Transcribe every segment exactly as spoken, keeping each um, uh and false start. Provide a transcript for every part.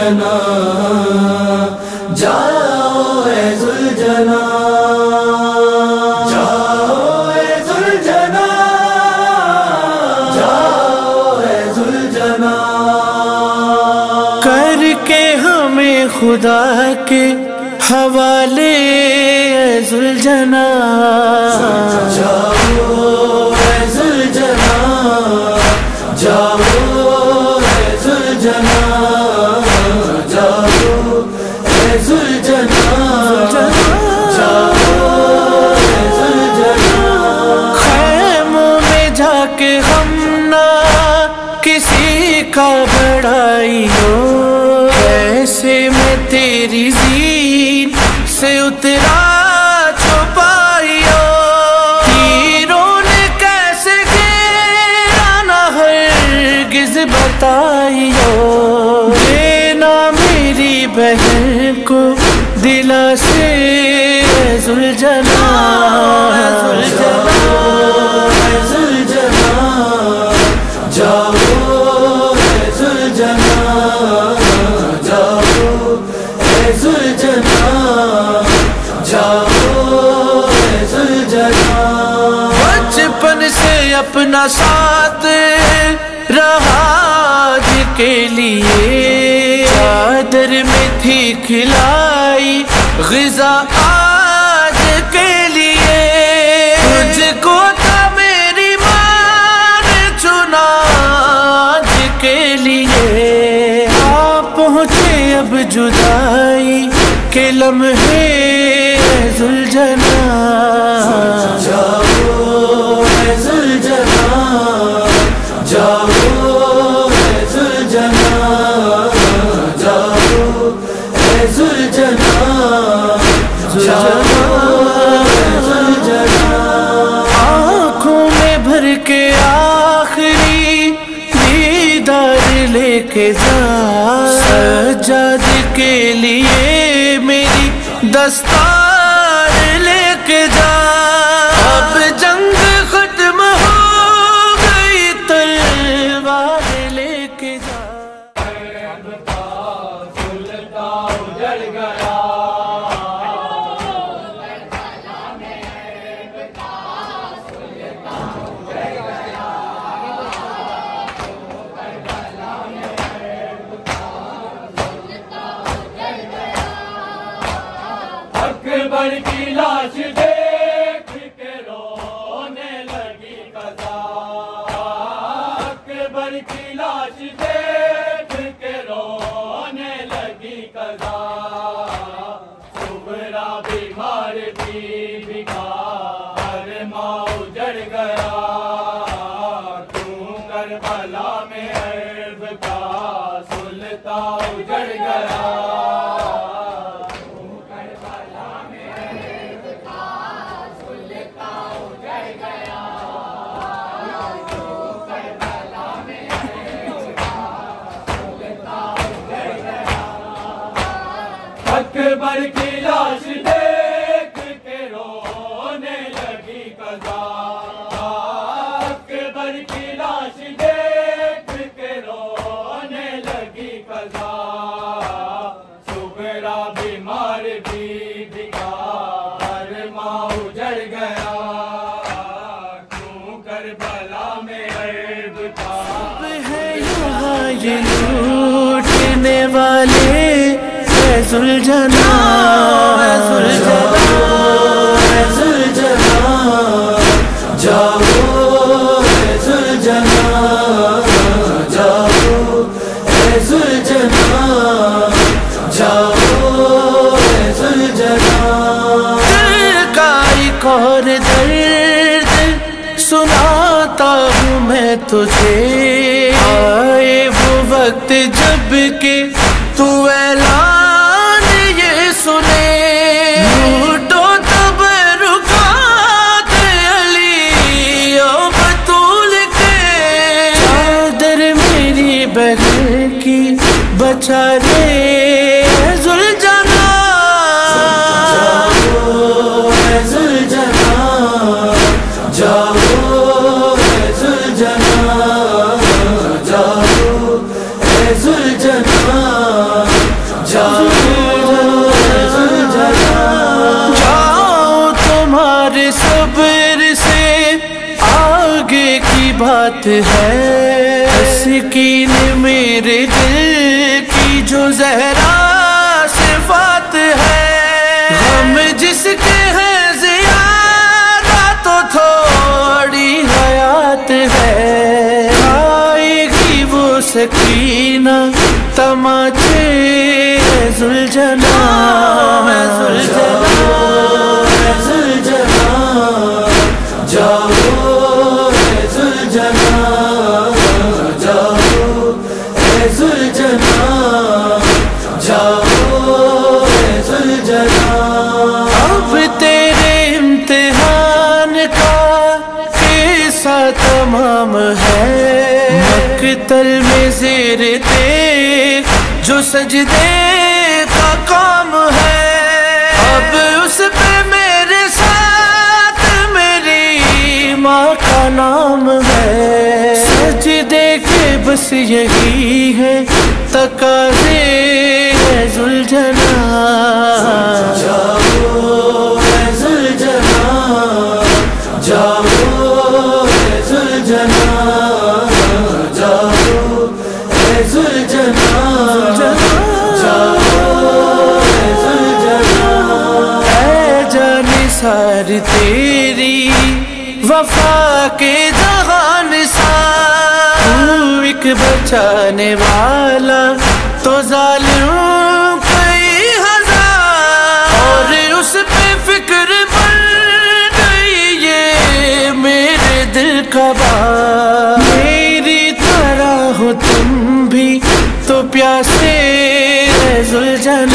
ذوالجنا، جاؤ اے ذوالجنا، جاؤ اے ذوالجنا، جاؤ اے ذوالجنا، کر کے ہمیں خدا کے حوالے اے ذوالجنا، جاؤ اے ذوالجنا، جاؤ اے ذوالجنا، جاؤ اے ذوالجنا، جاؤ اے ذوالجنا، خیموں میں جا کے ہم نہ کسی کا بڑائی ہو، ایسے میں تیری زین سے اترا چھپائی ہو، ہیروں نے کیسے گھیرا نہ ہرگز بتائی ہو، دینا میری بہن کو دلا سے اے ذوالجنا، اے ذوالجنا، اے ذوالجنا، جاؤ اے ذوالجنا، جاؤ اے ذوالجنا، جاؤ اے ذوالجنا، بچپن سے اپنا ساتھ رہا آج کے لیے، چادر میں تھی کھلائی غذا آج کے لیے، تجھ کو تھا میری ماں نے چنا آج کے لیے، آ پہنچے اب جدائی کے لمحے اے ذوالجنا، جاؤ اے ذوالجنا، جاؤ اے ذوالجنا، جاؤ اے ذوالجنا، جاؤ اے ذوالجنا، آنکھوں میں بھر کے آخری دیدار لے کے جا، سجاد کے لیے میری دستار لے کے جا، اب جنگ ختم ہو گئی تلوار لے کے جا، اکبر کی لاش دیکھ کے رونے لگی قضا، اکبر کی لاش دیکھ کے رونے لگی قضا، صغرا بیمار بی بی کا ہر ماں اجڑ گیا، کیوں کربلا میں عرب کا سلطان اجڑ گیا، اکبر کی لاش دیکھ کے رونے لگی قضا، اکبر کی لاش دیکھ کے رونے لگی قضا، صغرا بیمار بی بی کا ہر ماں اجڑ گیا، کیوں کربلا میں عیب تھا، ہے یہاں یہ لوٹنے والے اے ذوالجنا، اے ذوالجنا، اے ذوالجنا، جاؤ اے ذوالجنا، جاؤ اے ذوالجنا، جاؤ اے ذوالجنا، دل کا ایک اور درد سناتا ہوں میں تجھے، آئے وہ وقت جب کہ تو اعلان یہ سنے، لوٹو تبرکات علی و بطول کے، چادر میری بہن کی بچا لے اے ذوالجنا، جاؤ اے ذوالجنا، جاؤ اے ذوالجنا، جاؤ اے ذوالجنا، بات ہے، تسکین میرے دل کی جو زہرا صفات ہے، غم جس کے ہیں زیادہ تو تھوڑی حیات ہے، آئے گی وہ سکینہ تماچے ذوالجلال اب تیرے امتحان کا قصہ تمام ہے، مقتل میں زیر تیغ جو سجدے کا کام ہے، اب اس پہ میرے ساتھ میری ماں کا نام ہے، سجدے کے بس یہی ہے تقاضے ذوالجلال، جاؤ اے ذوالجلال، جاؤ اے ذوالجلال، جاؤ اے ذوالجلال، جاؤ اے ذوالجلال، اے جان سار تیری وفا کے جہان سار، تو ایک بچانے والا تو ظالم کئی ہزار، اور اس پہ فکر بن گئی یہ میرے دل کا بار، میری طرح ہو تم بھی تو پیاسے ذوالجلال،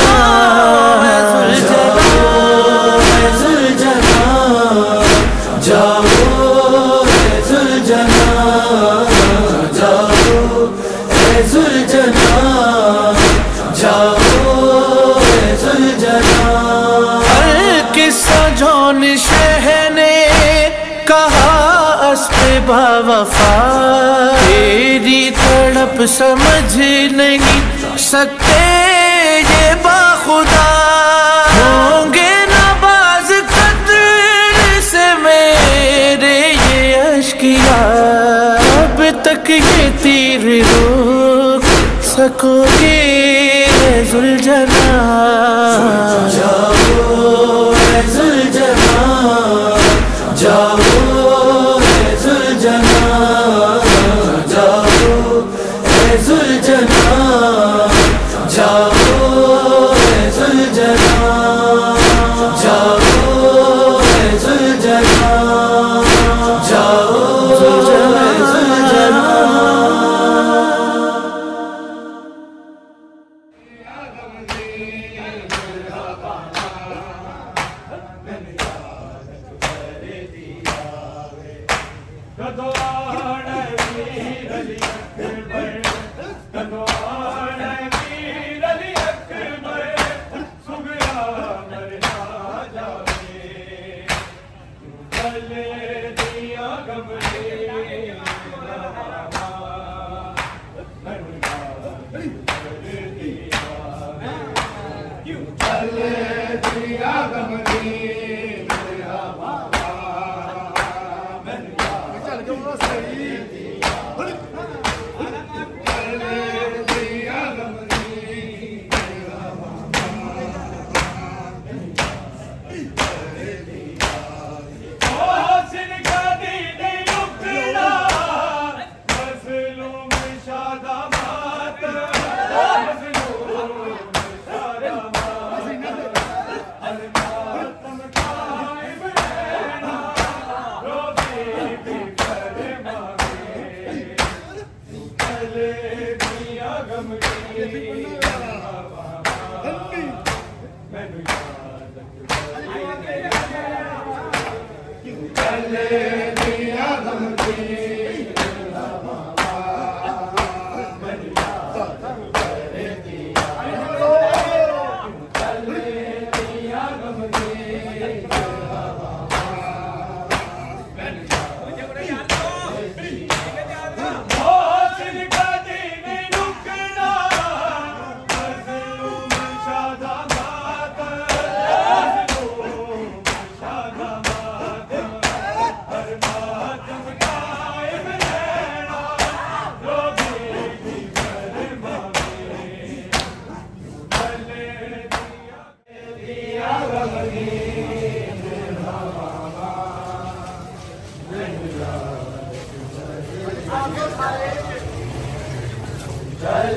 جاؤ اے ذوالجلال، جاؤ اے ذوالجلال، جاؤ اے ذوالجلال، ہر قصہ جون شہ نے کہا اسب با وفا، تیری تڑپ سمجھ نہیں سکتے یہ باخدا، ہوں گے نہ باز قدر سے میرے یہ اشکیا، اب تک یہ تیر روک سکو گے ذوالجلال، جاؤ اے ذوالجلال، جاؤ اے ذوالجلال، جاؤ اے ذوالجلال، جاؤ اے ذوالجلال، جاؤ اے ذوالجلال، جاؤ اے ذوالجلال۔ Hare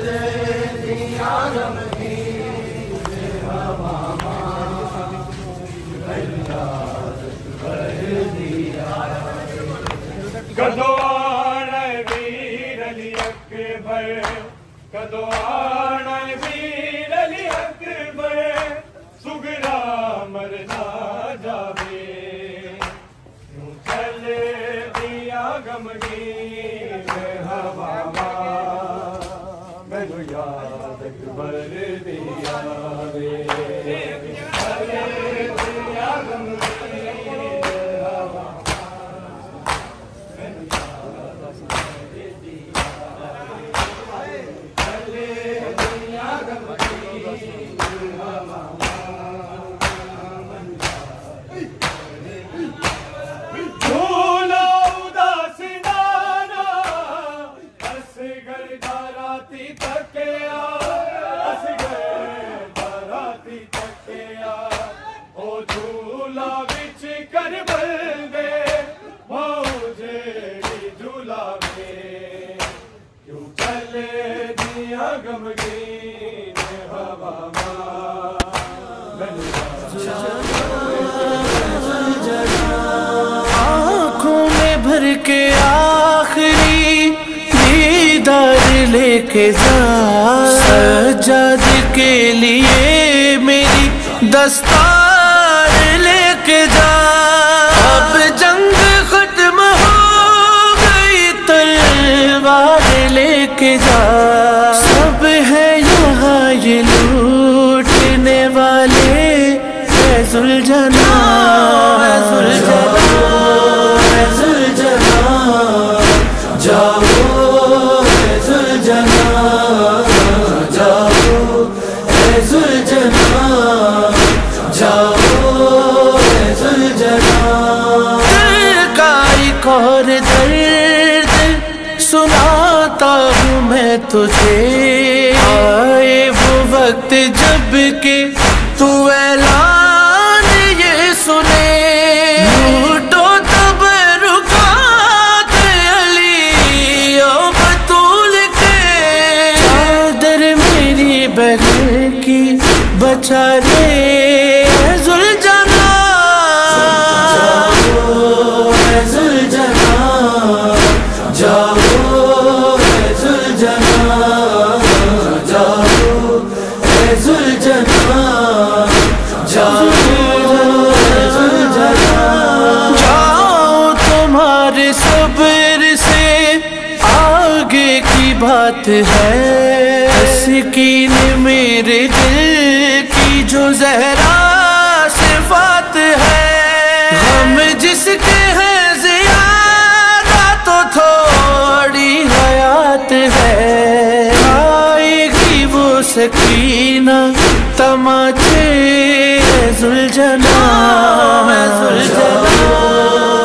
کدو آنا ویر علی اکبر کدو آنا ویر علی اکبر سگرا مرنا جاوے یوں چلے دیا غمگین ہوا مینو یاد اکبر دیا وے چلے دیا غمگین ہوا آنکھوں میں بھر کے آخری دیدار لے کے جا سجاد کے لیے میری دستار لے کے جا اب جنگ ختم ہو گئی تلوار لے کے جا سب ہے یہاں یہ لوٹنے والے اے ذوالجلال اے ذوالجلال اے ذوالجلال جاؤ اے ذوالجلال جاؤ اے ذوالجلال جاؤ اے ذوالجلال دل کا ایک اور درد سناتا ہوں میں تجھے آئے وہ وقت جب کہ تو اعلان یہ سنے لوٹو تب رکات علی و بطول کے چادر میری بہن کی بچا لے اے ذوالجلال اے ذوالجلال جاؤ اے ذوالجلال جاؤ اے ذوالجلال جاؤ اے ذوالجلال جاؤ تمہارے صبر سے آگے کی بات ہے سکین میرے دل کی جو زہرا صفات ہے ہم جس کے ہیں زیادہ تو تھوڑی حیات ہے آئے گی وہ سکینہ تماچے اے ذوالجلال اے ذوالجلال